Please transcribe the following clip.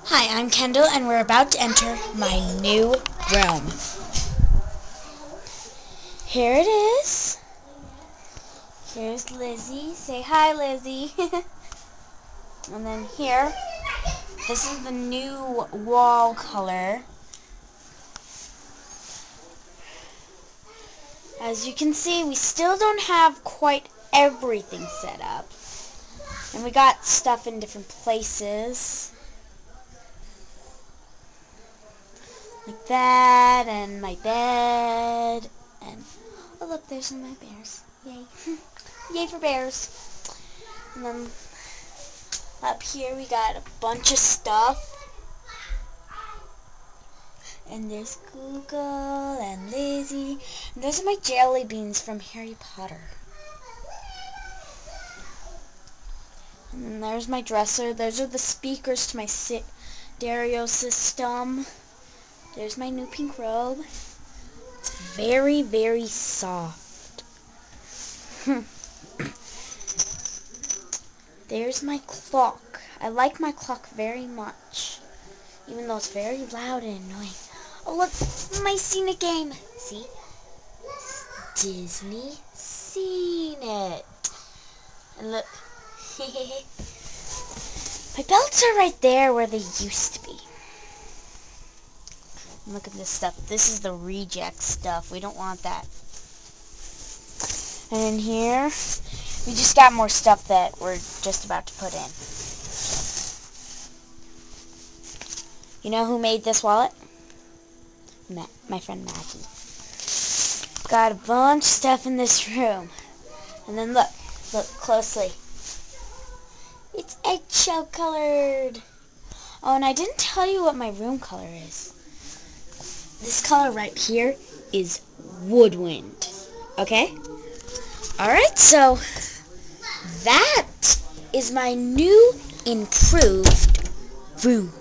Hi, I'm Kendall, and we're about to enter my new room. Here it is. Here's Lizzie. Say hi, Lizzie. And then here, this is the new wall color. As you can see, we still don't have quite everything set up. And we got stuff in different places. Like that, and my bed, and oh look, there's some of my bears. Yay. Yay for bears. And then up here we got a bunch of stuff. And there's Google and Lizzie. And those are my jelly beans from Harry Potter. And then there's my dresser. Those are the speakers to my stereo system. There's my new pink robe. It's very, very soft. There's my clock. I like my clock very much, even though it's very loud and annoying. Oh look, my scenic game. See? Disney Scenic. And look. My belts are right there where they used to be. Look at this stuff. This is the reject stuff. We don't want that. And in here, we just got more stuff that we're just about to put in. You know who made this wallet? My friend Maggie. Got a bunch of stuff in this room. And then look closely. It's eggshell colored. Oh, and I didn't tell you what my room color is. This color right here is woodwind. Okay? Alright, so that is my new improved room.